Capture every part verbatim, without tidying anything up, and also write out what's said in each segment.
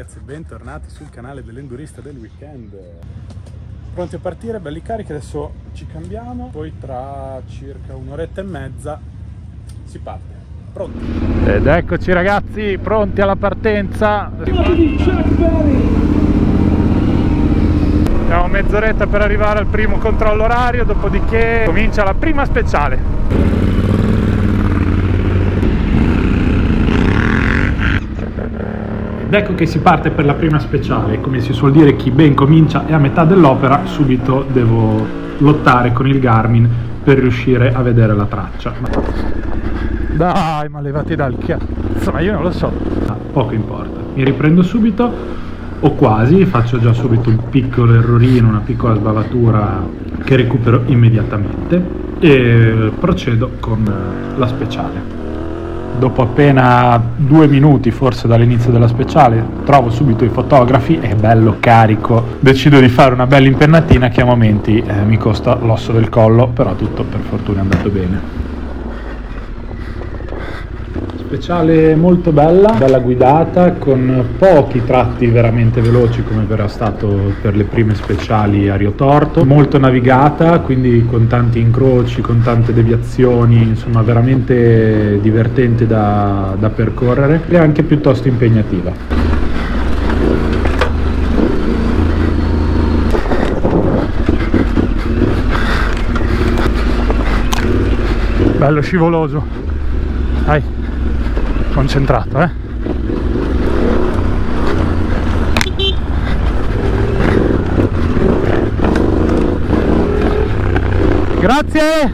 ragazzi, bentornati sul canale dell'Endurista del Weekend. Pronti a partire, belli carichi, adesso ci cambiamo, poi tra circa un'oretta e mezza si parte. Pronti? Ed eccoci ragazzi, pronti alla partenza. Abbiamo mezz'oretta per arrivare al primo controllo orario, dopodiché comincia la prima speciale. Ed ecco che si parte per la prima speciale. Come si suol dire, chi ben comincia è a metà dell'opera. Subito devo lottare con il Garmin per riuscire a vedere la traccia. Dai, ma levati dal cazzo, ma io non lo so. Ah, poco importa, mi riprendo subito, o quasi, faccio già subito un piccolo errorino, una piccola sbavatura che recupero immediatamente e procedo con la speciale. Dopo appena due minuti forse dall'inizio della speciale trovo subito i fotografi, è bello carico, decido di fare una bella impennatina che a momenti eh, mi costa l'osso del collo, però tutto per fortuna è andato bene. Speciale molto bella, bella guidata, con pochi tratti veramente veloci come era stato per le prime speciali a Rio Torto, molto navigata, quindi con tanti incroci, con tante deviazioni, insomma veramente divertente da, da percorrere e anche piuttosto impegnativa. Bello scivoloso, dai. Concentrato, eh? Grazie!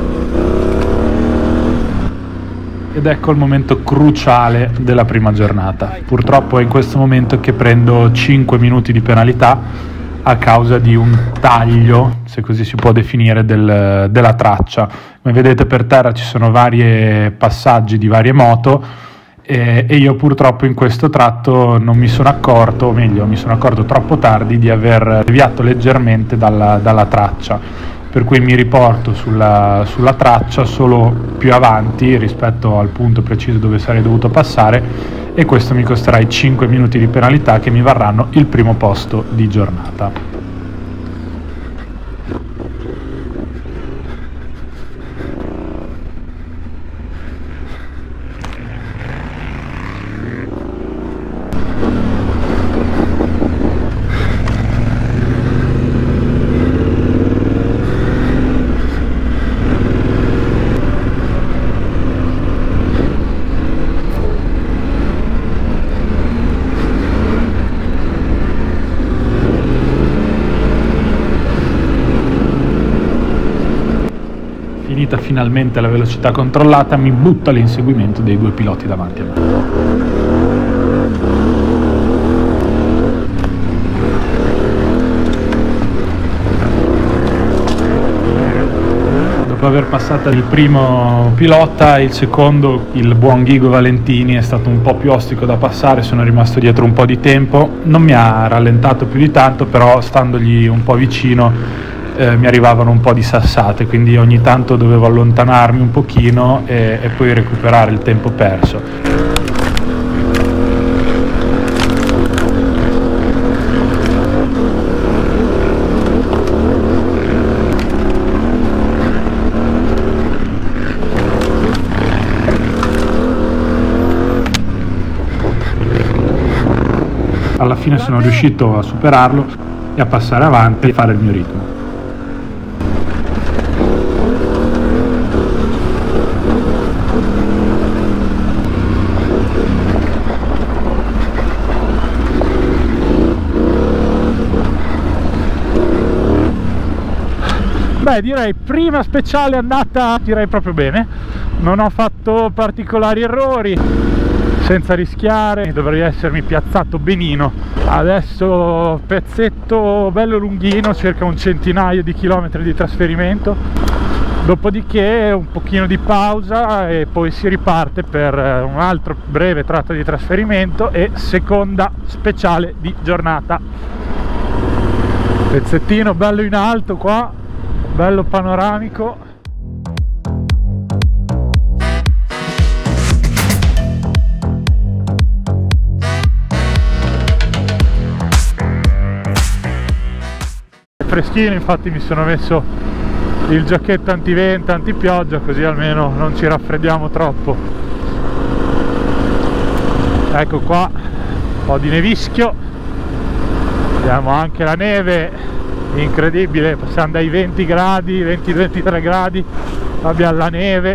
Ed ecco il momento cruciale della prima giornata. Purtroppo è in questo momento che prendo cinque minuti di penalità a causa di un taglio, se così si può definire, del, della traccia. Come vedete per terra ci sono vari passaggi di varie moto e, e io purtroppo in questo tratto non mi sono accorto, o meglio mi sono accorto troppo tardi di aver deviato leggermente dalla, dalla traccia, per cui mi riporto sulla, sulla traccia solo più avanti rispetto al punto preciso dove sarei dovuto passare, e questo mi costerà i cinque minuti di penalità che mi varranno il primo posto di giornata. Finita finalmente la velocità controllata, mi butto all'inseguimento dei due piloti davanti a me. Dopo aver passato il primo pilota, il secondo, il buon Ghigo Valentini, è stato un po' più ostico da passare, sono rimasto dietro un po' di tempo, non mi ha rallentato più di tanto, però standogli un po' vicino Eh, mi arrivavano un po' di sassate, quindi ogni tanto dovevo allontanarmi un pochino e, e poi recuperare il tempo perso. Alla fine sono riuscito a superarlo e a passare avanti e fare il mio ritmo. Beh, direi prima speciale andata direi proprio bene, non ho fatto particolari errori, senza rischiare, dovrei essermi piazzato benino. Adesso pezzetto bello lunghino, circa un centinaio di chilometri di trasferimento, dopodiché un pochino di pausa e poi si riparte per un altro breve tratto di trasferimento e seconda speciale di giornata. Pezzettino bello in alto qua, bello panoramico. freschino, infatti mi sono messo il giacchetto antivento, antipioggia, così almeno non ci raffreddiamo troppo. Ecco qua, un po' di nevischio, vediamo anche la neve, incredibile, passiamo dai venti gradi, venti ventitré gradi, abbiamo la neve.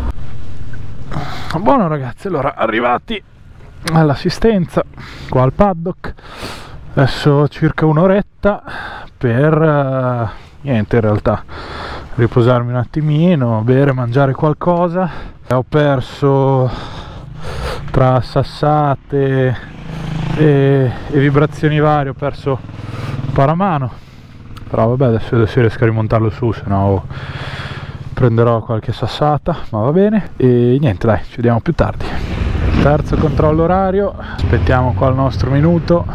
Buono ragazzi, allora arrivati all'assistenza qua al paddock, adesso circa un'oretta per uh, niente in realtà, riposarmi un attimino, bere, mangiare qualcosa. Ho perso tra sassate e, e vibrazioni varie, ho perso un paramano, però vabbè, adesso, adesso riesco a rimontarlo su, se no prenderò qualche sassata, ma va bene. E niente, dai, ci vediamo più tardi. Terzo controllo orario, aspettiamo qua il nostro minuto.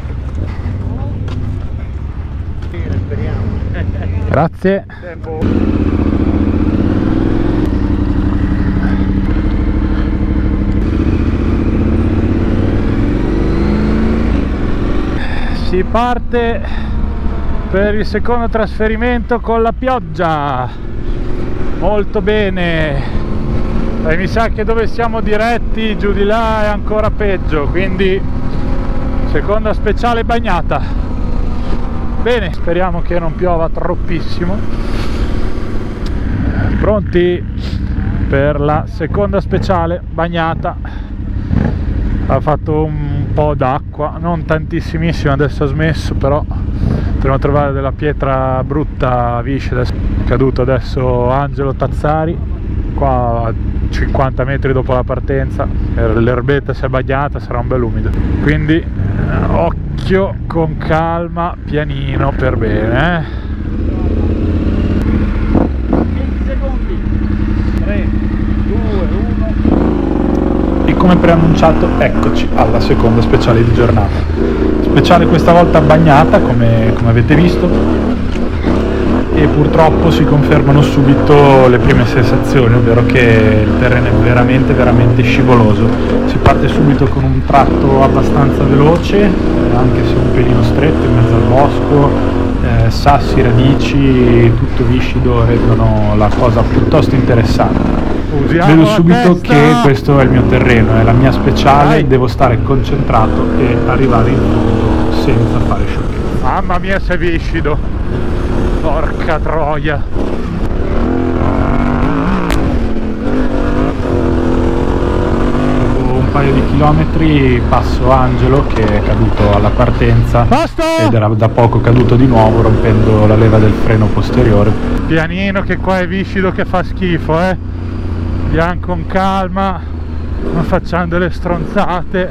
Grazie. Si parte per il secondo trasferimento con la pioggia, molto bene, e mi sa che dove siamo diretti giù di là è ancora peggio, quindi seconda speciale bagnata. Bene, speriamo che non piova troppissimo. Pronti per la seconda speciale bagnata. Ha fatto un po' d'acqua, non tantissimissimo, adesso ha smesso, però dobbiamo trovare della pietra brutta, viscida. È caduto adesso Angelo Tazzari qua a cinquanta metri dopo la partenza, l'erbetta si è bagnata, sarà un bel umido, quindi occhio, con calma, pianino per bene, eh? venti secondi, tre, due, uno. E come preannunciato, eccoci alla seconda speciale di giornata. Speciale questa volta bagnata, come, come avete visto, e purtroppo si confermano subito le prime sensazioni, ovvero che il terreno è veramente veramente scivoloso. Si parte subito con un tratto abbastanza veloce, anche se un pelino stretto in mezzo al bosco, eh, sassi, radici, tutto viscido rendono la cosa piuttosto interessante. Usiamo Vedo subito testa. che questo è il mio terreno, è la mia speciale, Vai. Devo stare concentrato e arrivare in fondo senza fare sciocchezze. Mamma mia, sei viscido, porca troia. Dopo un paio di chilometri passo Angelo, che è caduto alla partenza. Basta! Ed era da poco caduto di nuovo, rompendo la leva del freno posteriore. Pianino, che qua è viscido che fa schifo, eh. Andiamo con calma, non facciamo delle stronzate,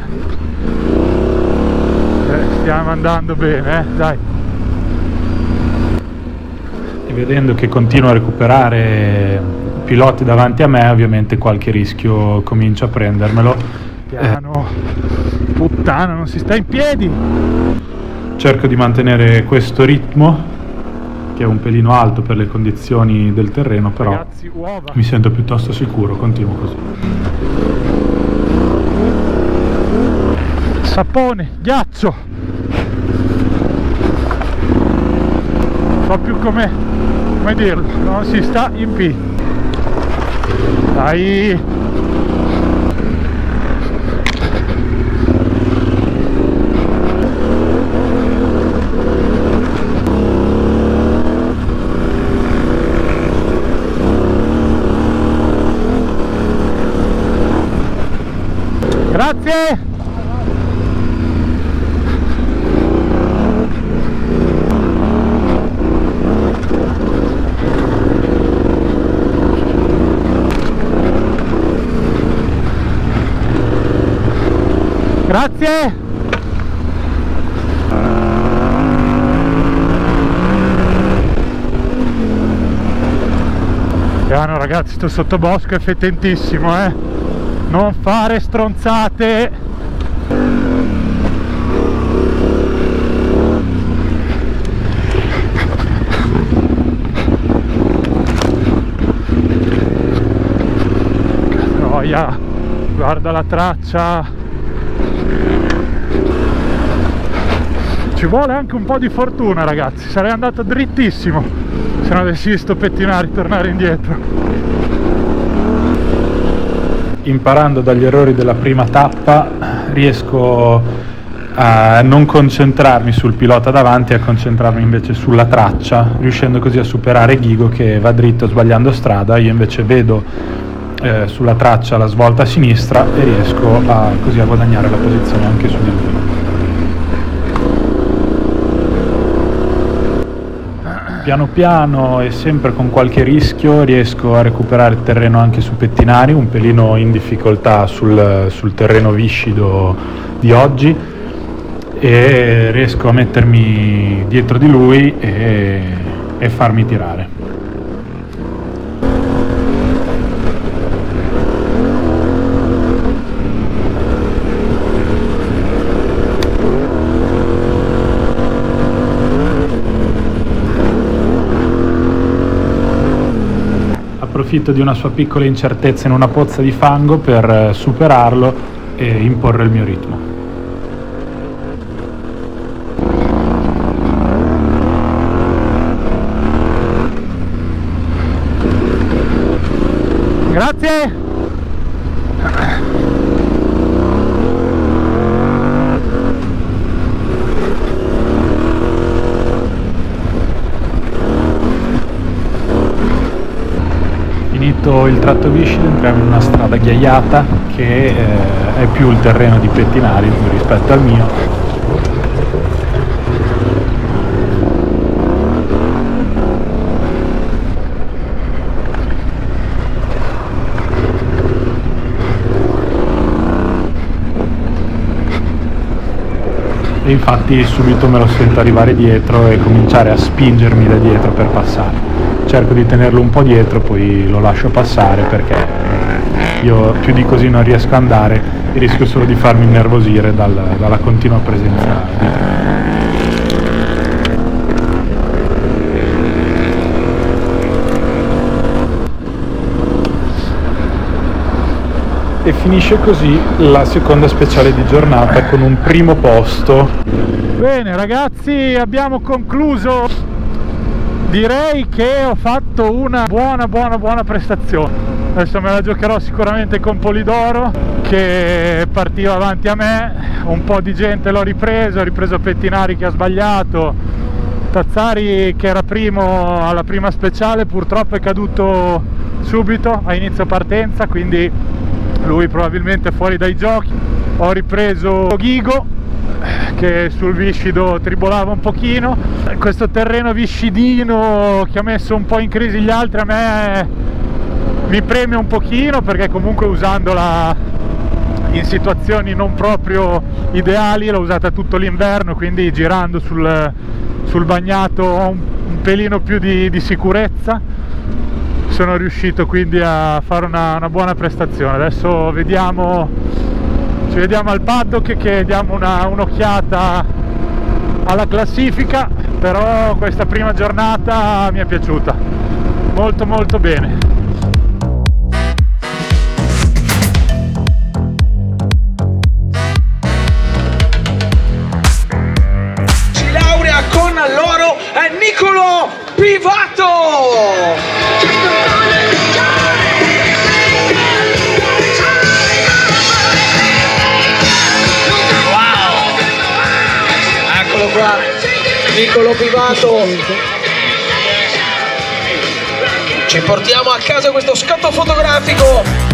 eh, stiamo andando bene, eh, dai. E vedendo che continuo a recuperare piloti davanti a me, ovviamente qualche rischio comincio a prendermelo. Piano, eh. Puttana, non si sta in piedi. Cerco di mantenere questo ritmo, che è un pelino alto per le condizioni del terreno, però Ragazzi, uova. Mi sento piuttosto sicuro, continuo così. Sapone, ghiaccio. So più come, come dirlo, non si sta in piedi. Dai. Grazie! Grazie! Piano ragazzi, sto sottobosco è fetentissimo, eh! Non fare stronzate. Troia, guarda la traccia. Ci vuole anche un po' di fortuna, ragazzi, sarei andato drittissimo se non avessi visto pettinare tornare indietro. Imparando dagli errori della prima tappa riesco a non concentrarmi sul pilota davanti e a concentrarmi invece sulla traccia, riuscendo così a superare Ghigo che va dritto sbagliando strada. Io invece vedo eh, sulla traccia la svolta a sinistra e riesco a, così a guadagnare la posizione anche su di lui. Piano piano e sempre con qualche rischio riesco a recuperare il terreno anche su pettinari, un pelino in difficoltà sul, sul terreno viscido di oggi, e riesco a mettermi dietro di lui e, e farmi tirare. Approfitto di una sua piccola incertezza in una pozza di fango per superarlo e imporre il mio ritmo. Grazie! Finito il tratto viscido entriamo in una strada ghiaiata che eh, è più il terreno di pettinari rispetto al mio. E infatti subito me lo sento arrivare dietro e cominciare a spingermi da dietro per passare. Cerco di tenerlo un po' dietro, poi lo lascio passare perché io più di così non riesco ad andare e rischio solo di farmi innervosire dal, dalla continua presenza dietro. E finisce così la seconda speciale di giornata con un primo posto. Bene ragazzi, abbiamo concluso. Direi che ho fatto una buona buona buona prestazione. Adesso me la giocherò sicuramente con Polidoro che partiva avanti a me, un po' di gente l'ho ripreso, ho ripreso Pettinari che ha sbagliato, Tazzari che era primo alla prima speciale purtroppo è caduto subito a inizio partenza, quindi lui probabilmente è fuori dai giochi. Ho ripreso Ghigo che sul viscido tribolava un pochino. Questo terreno viscidino che ha messo un po' in crisi gli altri a me mi preme un pochino, perché comunque usandola in situazioni non proprio ideali, l'ho usata tutto l'inverno, quindi girando sul, sul bagnato ho un, un pelino più di, di sicurezza. Sono riuscito quindi a fare una, una buona prestazione. Adesso vediamo, ci vediamo al paddock che diamo un'occhiata alla classifica, però questa prima giornata mi è piaciuta molto molto bene. Si laurea con loro è Niccolò Pivato. Qua Niccolò Pivato, ci portiamo a casa questo scatto fotografico